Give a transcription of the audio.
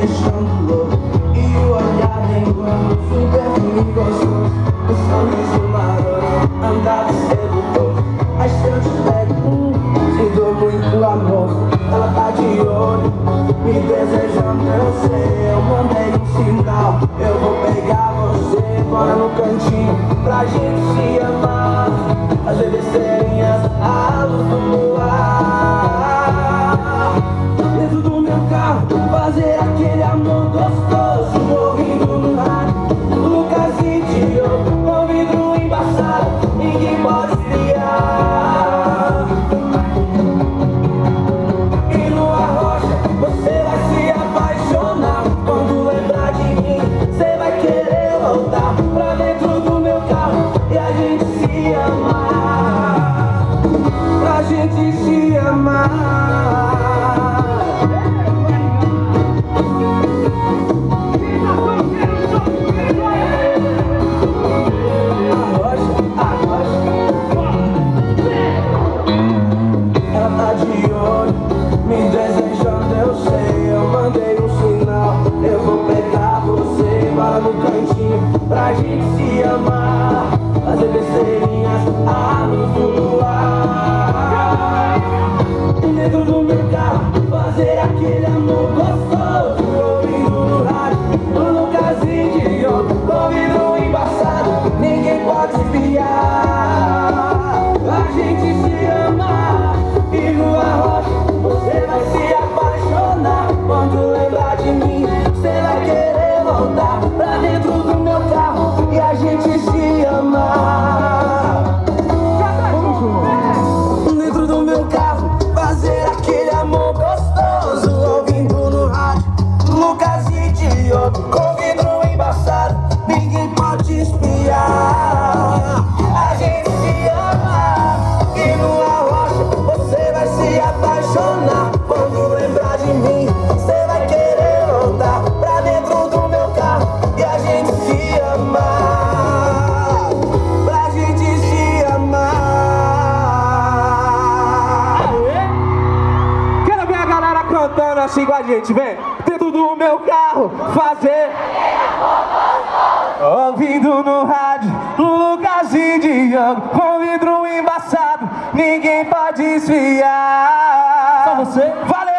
deixando louco. E o olhar enganoso, o perfume gostoso, o sorriso maroto, andar sedutor. Mas se eu te pego, te dou muito amor. Ela tá de olho, me desejando, eu sei. Eu mandei um sinal, eu vou pegar você. Bora no cantinho pra gente se amar, fazer besteirinhas à luz do luar. Dentro do meu carro, fazer aquele amor gostoso, ouvindo no rádio Lucas e Diogo, com vidro embaçado, ninguém pode esfriar. E numa rocha, você vai se apaixonar. Quando lembrar de mim, você vai querer voltar pra dentro do meu carro e a gente se amar, pra gente se amar. Me desejando, eu sei, eu mandei um sinal, eu vou pegar você, bora no cantinho pra gente se amar, fazer besteirinhas à luz do luar. Dentro do meu carro, fazer aquele amor gostoso, ouvindo no rádio o Lucas e Diogo, com vidro embaçado, ninguém pode espiar. A gente se ama e numa rocha você vai se apaixonar. Quando lembrar de mim, você vai querer voltar pra dentro do meu carro e a gente se amar. Dentro do meu carro, fazer aquele amor gostoso, ouvindo no rádio Lucas e Diogo, com vidro embaçado, ninguém pode espiar. A gente se ama e numa rocha você vai se apaixonar. Quando lembrar de mim, você vai querer voltar pra dentro do meu carro e a gente se amar, pra gente se amar. Aê! Quero ver a galera cantando assim com a gente, vem! Dentro do meu carro, fazer ouvindo no rádio Lucas e Diogo, com vidro embaçado, ninguém pode esfriar. Só você? Valeu!